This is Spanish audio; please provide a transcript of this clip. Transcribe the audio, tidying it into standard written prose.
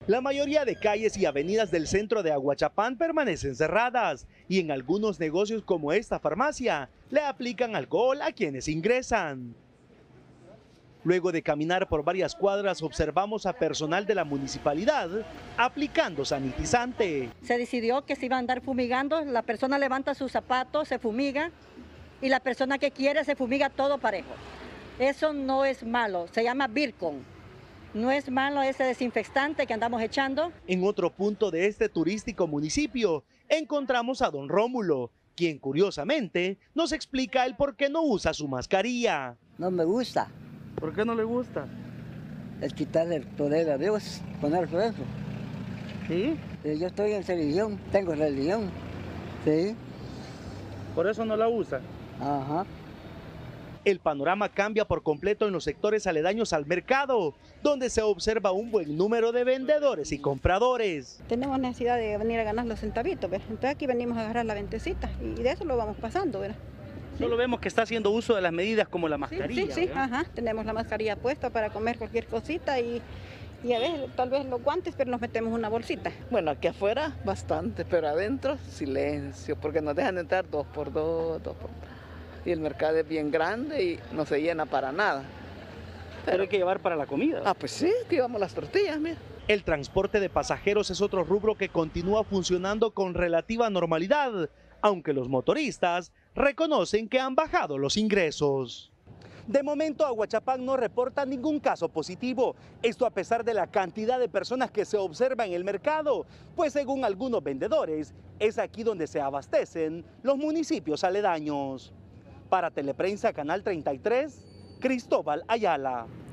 La mayoría de calles y avenidas del centro de Aguachapán permanecen cerradas y en algunos negocios como esta farmacia le aplican alcohol a quienes ingresan. Luego de caminar por varias cuadras observamos a personal de la municipalidad aplicando sanitizante. Se decidió que se iba a andar fumigando, la persona levanta sus zapatos, se fumiga y la persona que quiere se fumiga todo parejo. Eso no es malo, se llama Virkon. No es malo ese desinfectante que andamos echando. En otro punto de este turístico municipio encontramos a don Rómulo, quien curiosamente nos explica el por qué no usa su mascarilla. No me gusta. ¿Por qué no le gusta? Es quitarle el poder a Dios, poner eso. ¿Sí? Yo estoy en religión, tengo religión. Sí. ¿Por eso no la usa? Ajá. El panorama cambia por completo en los sectores aledaños al mercado, donde se observa un buen número de vendedores y compradores. Tenemos necesidad de venir a ganar los centavitos, ¿verdad? Entonces aquí venimos a agarrar la ventecita y de eso lo vamos pasando, ¿verdad? Solo vemos que está haciendo uso de las medidas como la mascarilla. Sí, ajá. Tenemos la mascarilla puesta para comer cualquier cosita y a veces tal vez los guantes, pero nos metemos una bolsita. Bueno, aquí afuera bastante, pero adentro silencio, porque nos dejan entrar 2 por 2, 2 por 2. Y el mercado es bien grande y no se llena para nada. Pero hay que llevar para la comida. Ah, pues sí, aquí llevamos las tortillas, mira. El transporte de pasajeros es otro rubro que continúa funcionando con relativa normalidad, aunque los motoristas reconocen que han bajado los ingresos. De momento, Aguachapán no reporta ningún caso positivo, esto a pesar de la cantidad de personas que se observa en el mercado, pues según algunos vendedores, es aquí donde se abastecen los municipios aledaños. Para Teleprensa Canal 33, Cristóbal Ayala.